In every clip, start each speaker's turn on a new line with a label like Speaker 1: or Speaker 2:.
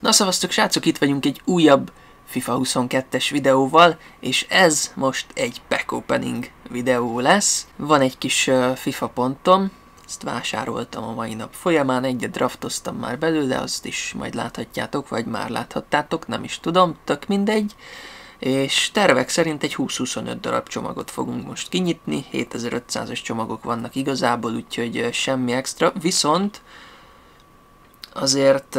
Speaker 1: Na szavaztok srácok, itt vagyunk egy újabb FIFA 22-es videóval, és ez most egy pack opening videó lesz. Van egy kis FIFA pontom, ezt vásároltam a mai nap folyamán, egyet draftoztam már belőle, azt is majd láthatjátok, vagy már láthattátok, nem is tudom, tök mindegy. És tervek szerint egy 20-25 darab csomagot fogunk most kinyitni, 7500-as csomagok vannak igazából, úgyhogy semmi extra, viszont azért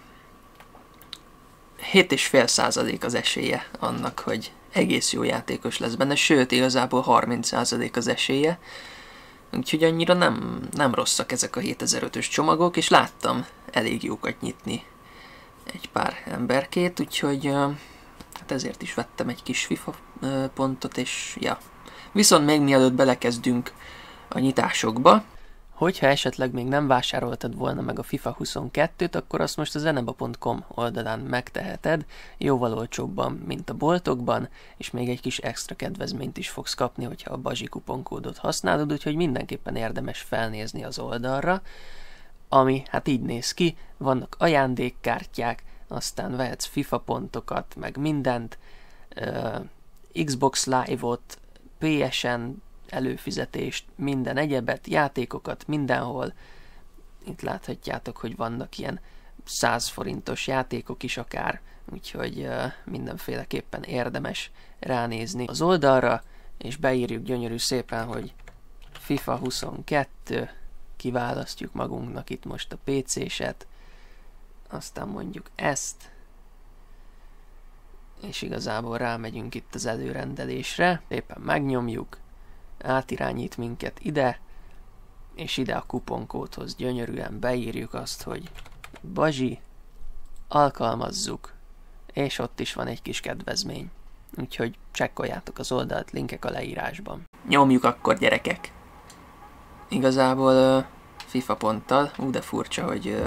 Speaker 1: 7,5% az esélye annak, hogy egész jó játékos lesz benne, sőt igazából 30% az esélye, úgyhogy annyira nem rosszak ezek a 7005-ös csomagok, és láttam elég jókat nyitni egy pár emberkét, úgyhogy hát ezért is vettem egy kis FIFA pontot, és ja. Viszont még mielőtt belekezdünk a nyitásokba, hogyha esetleg még nem vásároltad volna meg a FIFA 22-t, akkor azt most a zeneba.com oldalán megteheted, jóval olcsóbban, mint a boltokban, és még egy kis extra kedvezményt is fogsz kapni, hogyha a Bazsi kuponkódot használod, úgyhogy mindenképpen érdemes felnézni az oldalra, ami hát így néz ki, vannak ajándékkártyák, aztán vehetsz FIFA pontokat, meg mindent, Xbox Live-ot, PSN előfizetést, minden egyebet, játékokat mindenhol. Itt láthatjátok, hogy vannak ilyen 100 forintos játékok is akár, úgyhogy mindenféleképpen érdemes ránézni az oldalra, és beírjuk gyönyörű szépen, hogy FIFA 22, kiválasztjuk magunknak itt most a PC-set, aztán mondjuk ezt, és igazából rámegyünk itt az előrendelésre, éppen megnyomjuk, átirányít minket ide, és ide a kuponkódhoz gyönyörűen beírjuk azt, hogy Bazsi, alkalmazzuk, és ott is van egy kis kedvezmény. Úgyhogy csekkoljátok az oldalt, linkek a leírásban. Nyomjuk akkor, gyerekek! Igazából FIFA ponttal, de furcsa, hogy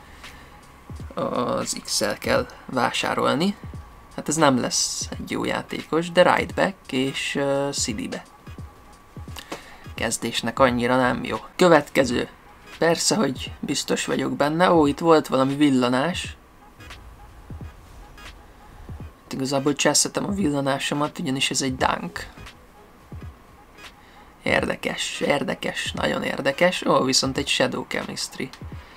Speaker 1: az X-el kell vásárolni. Hát ez nem lesz egy jó játékos, de right back és CD-be. Kezdésnek annyira nem jó. Következő. Persze, hogy biztos vagyok benne. Ó, itt volt valami villanás. Hát igazából cseszhetem a villanásomat, ugyanis ez egy dunk. Érdekes, érdekes, nagyon érdekes. Ó, viszont egy Shadow Chemistry.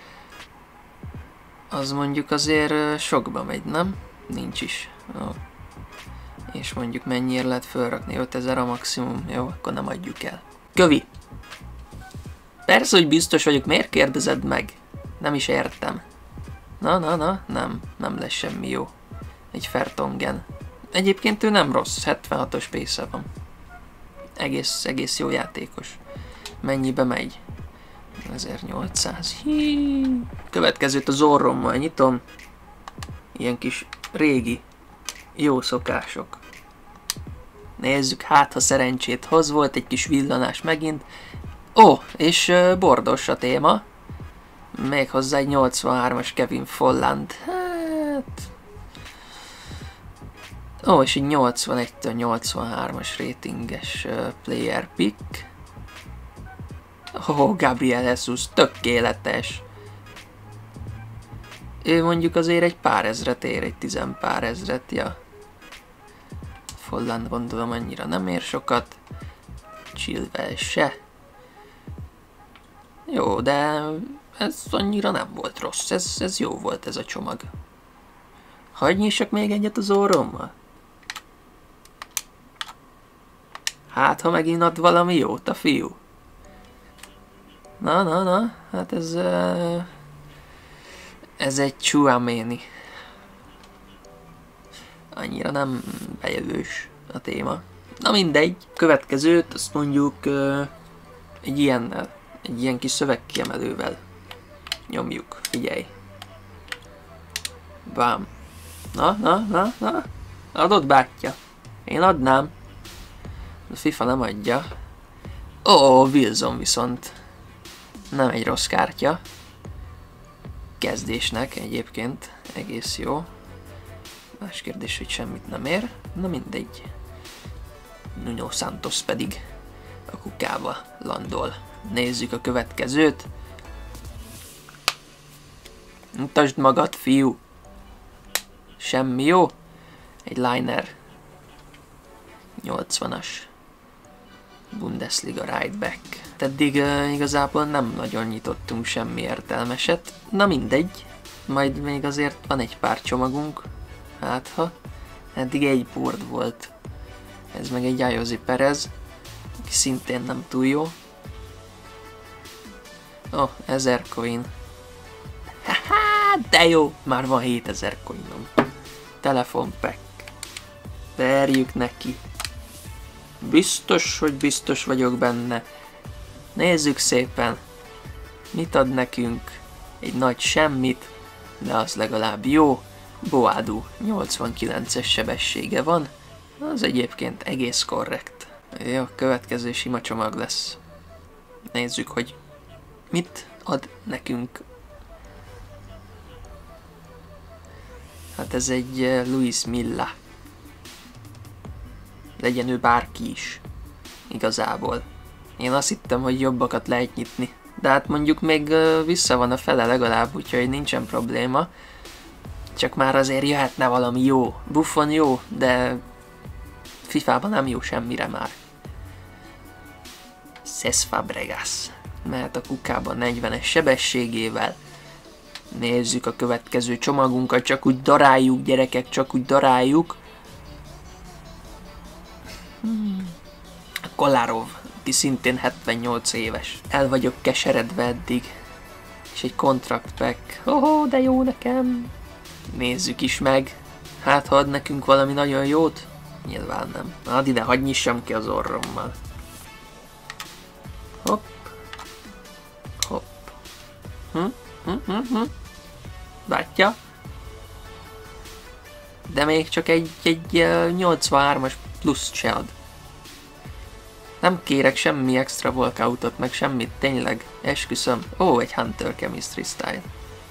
Speaker 1: Az mondjuk azért sokba megy, nem? Nincs is. Ó. És mondjuk mennyire lehet felrakni? 5000 a maximum. Jó, akkor nem adjuk el. Kövi! Persze, hogy biztos vagyok, miért kérdezed meg? Nem is értem. Na, nem lesz semmi jó. Egy Fertongen. Egyébként ő nem rossz, 76-os pace van. Egész jó játékos. Mennyibe megy? 1800. Következőt a Zorrommal nyitom. Ilyen kis régi, jó szokások. Nézzük, hát ha szerencsét hoz, volt egy kis villanás megint. Ó, és bordos a téma. Méghozzá egy 83-as Kevin Folland. Hát... Ó, és egy 81-től 83-as ratinges player pick. Ó, Gabriel Jesus, tökéletes. Ő mondjuk azért egy pár ezret ér, egy 10 pár ezret, ja. Folland gondolom annyira nem ér sokat. Chilwell se. Jó, de ez annyira nem volt rossz, ez jó volt ez a csomag. Hadd nyissak még egyet az orrommal? Hát, ha megint ad valami jót a fiú. Na, hát ez egy Tchouaméni. Annyira nem bejövős a téma. Na mindegy, következőt azt mondjuk egy ilyennel, egy ilyen kis szövegkiemelővel nyomjuk, figyelj. Bám. Na, adod bátyja? Én adnám. A FIFA nem adja. Ó, Wilson viszont nem egy rossz kártya. Kezdésnek egyébként egész jó. Más kérdés, hogy semmit nem ér. Na mindegy. Nuno Santos pedig a kukába landol. Nézzük a következőt. Mutasd magad, fiú! Semmi jó. Egy Liner 80-as Bundesliga right back. Eddig igazából nem nagyon nyitottunk semmi értelmeset. Na mindegy. Majd még azért van egy pár csomagunk. Hát ha. Eddig egy board volt. Ez meg egy Ayoze Perez, aki szintén nem túl jó. Oh, 1000 coin. Haha, de jó! Már van 7000 coinom. Telefonpack. Verjük neki. Biztos, hogy biztos vagyok benne. Nézzük szépen. Mit ad nekünk? Egy nagy semmit, de az legalább jó. Boadu 89-es sebessége van. Az egyébként egész korrekt. Jó, következő sima csomag lesz. Nézzük, hogy mit ad nekünk. Hát ez egy Luis Milla. Legyen ő bárki is. Igazából. Én azt hittem, hogy jobbakat lehet nyitni. De hát mondjuk még vissza van a fele legalább, úgyhogy nincsen probléma. Csak már azért jöhetne valami jó. Buffon jó, de FIFA-ban nem jó semmire már. Cesc Fabregas. Mehet a kukában 40-es sebességével. Nézzük a következő csomagunkat, csak úgy daráljuk, gyerekek, csak úgy daráljuk. Kolarov, aki szintén 78 éves. El vagyok keseredve eddig. És egy contract pack. Oh, de jó nekem. Nézzük is meg. Hát, ha ad nekünk valami nagyon jót? Nyilván nem. Add ide, hadd nyissam ki az orrommal. Hopp. Hopp. Látja? De még csak egy 83-as plusz se ad. Nem kérek semmi extra walkoutot, meg semmit, tényleg, esküszöm. Ó, egy Hunter Chemistry Style.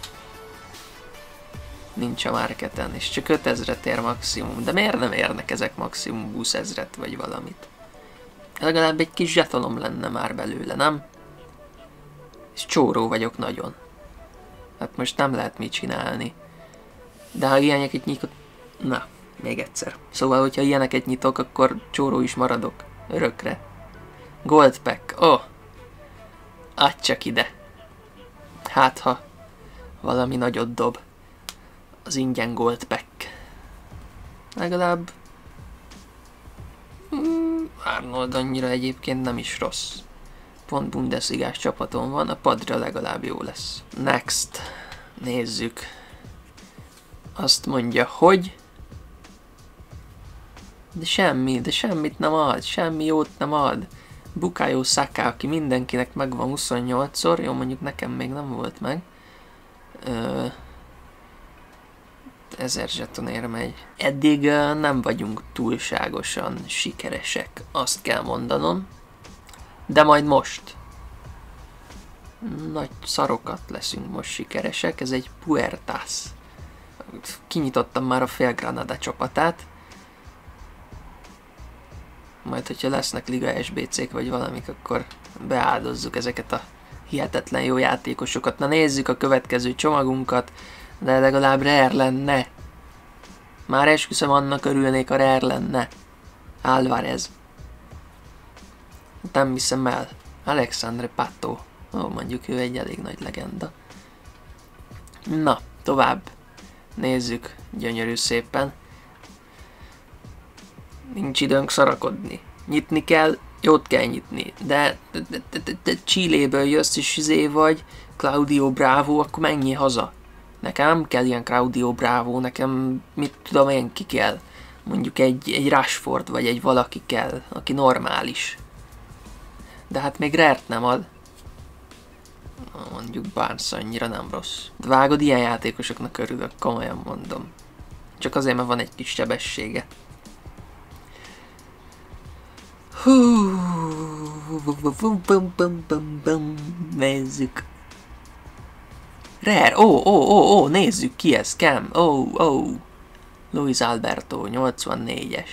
Speaker 1: Nincs a marketen, és csak 5000-et ér maximum. De miért nem érnek ezek maximum 20 000-et vagy valamit? Legalább egy kis zsetonom lenne már belőle, nem? És csóró vagyok nagyon. Hát most nem lehet mit csinálni. De ha ilyeneket nyitok... Na, még egyszer. Szóval, hogyha ilyeneket nyitok, akkor csóró is maradok. Örökre. Gold pack. Oh! Adj csak ide. Hát ha valami nagyot dob. Az ingyen gold pack. Legalább... Arnold annyira egyébként nem is rossz. Pont Bundesligás csapaton van, a padra legalább jó lesz. Next. Nézzük. Azt mondja, hogy... De semmit nem ad, semmi jót nem ad. Bukayo Saka, aki mindenkinek megvan 28-szor, jó, mondjuk nekem még nem volt meg. 1000 zsetonért megy. Eddig nem vagyunk túlságosan sikeresek, azt kell mondanom. De majd most. Nagy szarokat leszünk most sikeresek, ez egy Puertas. Kinyitottam már a fél Granada csapatát. Majd, hogyha lesznek Liga SBC-k vagy valamik, akkor beáldozzuk ezeket a hihetetlen jó játékosokat. Na nézzük a következő csomagunkat, de legalább rare lenne. Már esküszöm, annak örülnék, a rare lenne. Álvarez. Nem hiszem el. Alexandre Pato. Ó, mondjuk ő egy elég nagy legenda. Na, tovább. Nézzük, gyönyörű szépen. Nincs időnk szarakodni. Nyitni kell, jót kell nyitni. De Chiléből jössz és vagy Claudio Bravo, akkor menjél haza. Nekem nem kell ilyen Claudio Bravo, nekem mit tudom én ki kell. Mondjuk egy Rashford vagy egy valaki kell, aki normális. De hát még rare-t nem ad. Mondjuk Barnes annyira nem rossz. De vágod, ilyen játékosoknak örülök, komolyan mondom. Csak azért, mert van egy kis sebessége. Nézzük. Rare, nézzük ki ez, Cam, Luis Alberto, 84-es.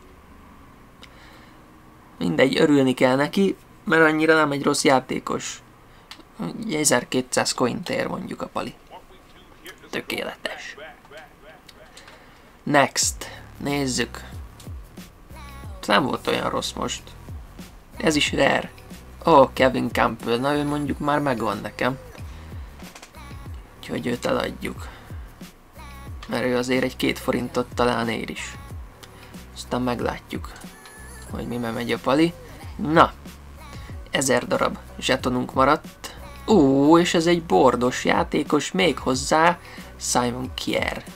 Speaker 1: Mindegy, örülni kell neki, mert annyira nem egy rossz játékos. 1200 coint ér mondjuk a pali. Tökéletes. Next. Nézzük. Nem volt olyan rossz most. Ez is rare. Kevin Campbell. Na ő mondjuk már megvan nekem. Úgyhogy őt eladjuk. Mert ő azért egy 2 forintot talán ér is. Aztán meglátjuk, hogy mi megy a pali. Na, 1000 darab zsetonunk maradt. És ez egy bordos játékos, még hozzá Simon Kjær.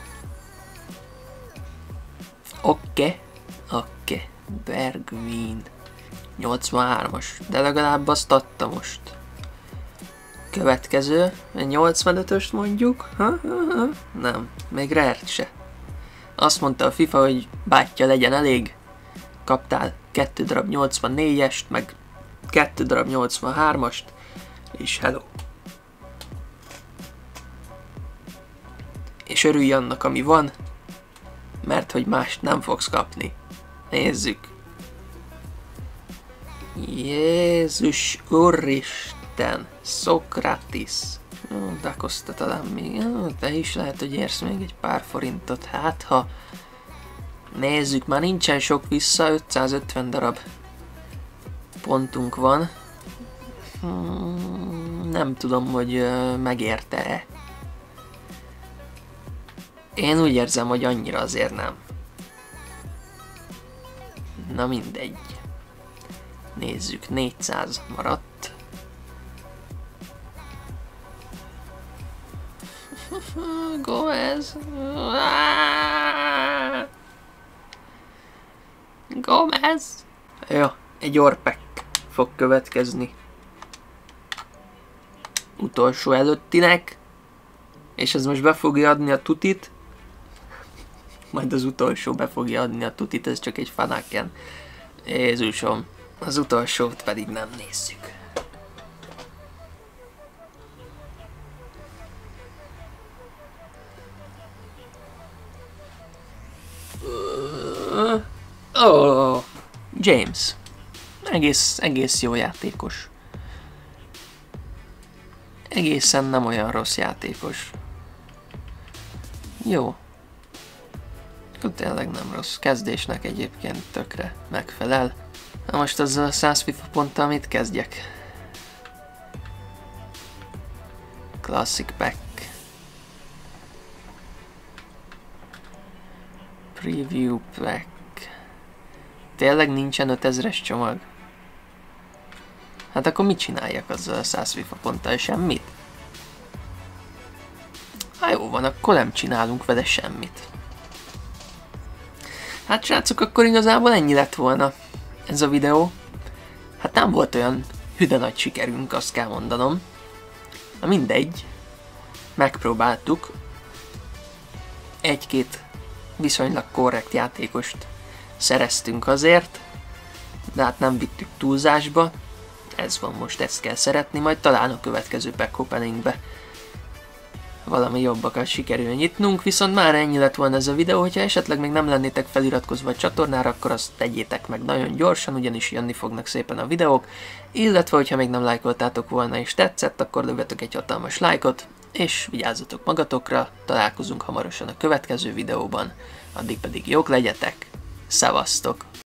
Speaker 1: Oké. Bergwijn. 83-as, de legalább azt adta most. Következő, 85-öst mondjuk. Nem, még rare se. Azt mondta a FIFA, hogy bátyja legyen elég. Kaptál 2 darab 84-est, meg 2 darab 83-ast, és hello. És örülj annak, ami van, mert hogy mást nem fogsz kapni. Nézzük. Jézus Úristen, Sokratis. Da Costa talán még. Te is lehet, hogy érsz még egy pár forintot. Hát ha nézzük, már nincsen sok vissza, 550 darab pontunk van. Nem tudom, hogy megérte-e. Én úgy érzem, hogy annyira azért nem. Na mindegy. Nézzük, 400 maradt. Gomez. Gomez. Jó, egy orpek fog következni. Utolsó előttinek. És ez most be fogja adni a tutit. Majd az utolsó be fogja adni a tutit, ez csak egy fanaken. Jézusom. Az utolsót pedig nem nézzük. James. Egész jó játékos. Egészen nem olyan rossz játékos. Jó. Tényleg nem rossz. Kezdésnek egyébként tökre megfelel. Na most azzal a 100 FIFA ponttal mit kezdjek? Classic Pack. Preview Pack. Tényleg nincsen 5000-es csomag? Hát akkor mit csináljak azzal a 100 FIFA ponttal? Semmit? Hát jó van, akkor nem csinálunk vele semmit. Hát srácok, akkor igazából ennyi lett volna ez a videó. Hát nem volt olyan hüde nagy sikerünk, azt kell mondanom. Na mindegy. Megpróbáltuk. Egy-két viszonylag korrekt játékost szereztünk azért. De hát nem vittük túlzásba. Ez van most, ezt kell szeretni. Majd talán a következő pack openingbe valami jobbakat sikerül nyitnunk, viszont már ennyi lett volna ez a videó, hogyha esetleg még nem lennétek feliratkozva a csatornára, akkor azt tegyétek meg nagyon gyorsan, ugyanis jönni fognak szépen a videók, illetve hogyha még nem lájkoltátok volna és tetszett, akkor lövetek egy hatalmas lájkot, és vigyázzatok magatokra, találkozunk hamarosan a következő videóban, addig pedig jók legyetek, szevasztok!